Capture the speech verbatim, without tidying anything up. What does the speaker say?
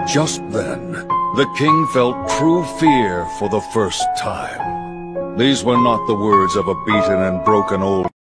Just then, the king felt true fear for the first time. These were not the words of a beaten and broken old